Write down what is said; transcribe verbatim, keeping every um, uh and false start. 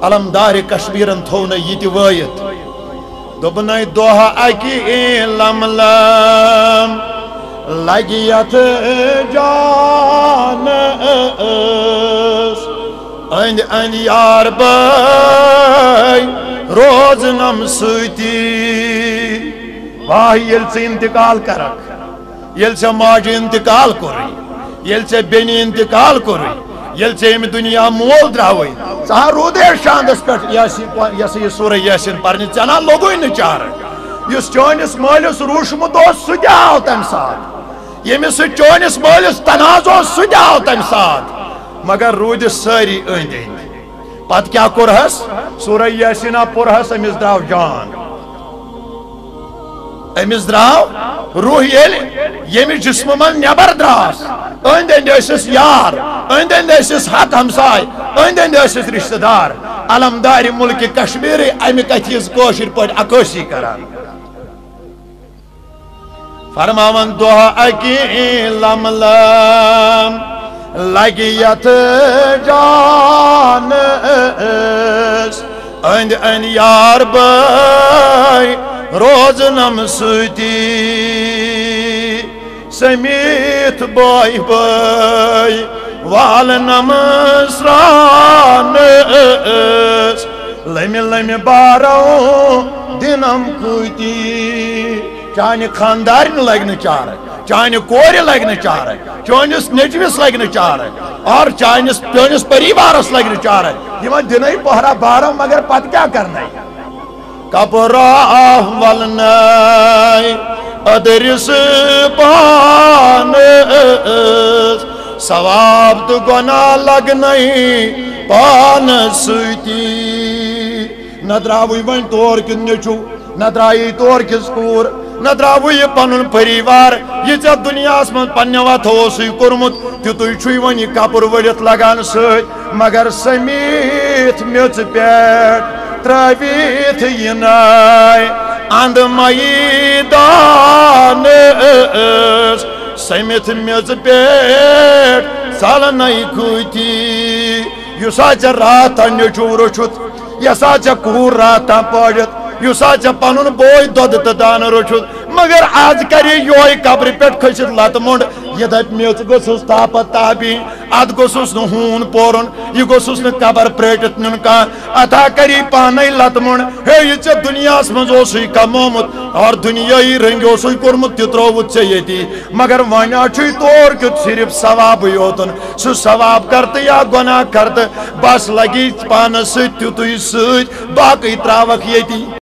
علمدار کشمیرن تھو نا یہ وایت دوبنائی دوہا اکی لم لم لگیت جان اس اند اند یار بائی روز نم سوتی واہ یل سے انتقال کرک یل سے ماجی انتقال کری یل سے بینی انتقال کری یل سے امی دنیا مول دراوئی سہا رودے شاندس پر یسی سورہ یاسین پرنی چنا لوگوی نچار یس چونس مالس روشمت اس سو آو تم سات یمس چونس مالس تنازع سو آو تم سات مگر رود ساری اند اند پت کیا کرہس سورہ یاسینہ پرہس امس دراو جان امس دراو روح یل یمی جسم من نبر دراس اند اند اسس یار اند اند اسس حق ہمسائے اند اند اسس رشتہ دار علمدار ملک کشمیر امی کتھیز کوشر پٹ اکوسی کران فرماون دوہا اکی لم لم لگیت جان اس اند اند یار بائی روز نم سوتی سمیت بائی بائی وال نمسران اس لمی لمی بارو دنم کوتی چانہ خاندارن لگن چار چانہ کور لگن چار چونس نیچوس لگن چار اور چانس چونس پریوارس لگن چار یہ دن پہرا بارو مگر پت کیا کرنا کپراہ ولنائی ادرس پان ثواب تو گناہ لگنائی پان سوتی ندراوی ون طور کن نیچو ندرائی طور کس کور ندراوی پنن پریوار یہ ژےٚ دنیاہس من پننہِ وتھ اوسُے کوٚرمُت تیُتُے چھُے وۄنۍ یہِ کپُر ؤلِتھ لگان سۭتۍ مگر سمیٖتھ میٚژ پٮ۪ٹھ ترٛٲوِتھ یہِ ناے اند میدان ٲس سٔمِتھ میٚژ پٮ۪ٹھ ژلنَے کھوٗتی یُس ہا ژےٚ راتھا نیٚچوٗ رٔچھُتھ یۄس ہا ژےٚ کوٗر راتھا پٲڑِتھ یُس ہا ژےٚ پنُن بوے دۄدٕ تہٕ دانہٕ رٔچھُتھ مگر آز کرے یوہے قبرِ پٮ۪ٹھ کھٔسِتھ لتہٕ موٚنٛڈ یہِ دپہِ میٚژ گٔژھٕس تاپت تابٕنۍ اتھ گوٚژھُس نہٕ ہوٗن پورُن یہِ گوٚژھُس نہٕ قبر پرٛٲٹِتھ نیُن کانٛہہ اتھا کری پانے لتہٕ موٚنٛڈ ہے یہِ ژےٚ دُنیاہس منٛز اوسُے کمومُت اور دُنیٲیی رٔنٛگۍ اوسُے کوٚرمُت تہِ ترٛووُتھ ژےٚ ییٚتی مگر وۄنۍ ہا چھُے طور کیُتھ صرف ثوابٕے یوتن سُہ ثواب کر تہٕ یا گۄناہ کر تہٕ بس لگی پانس سۭتۍ تیُتُے سۭتۍ باقٕے ترٛاوکھ ییٚتی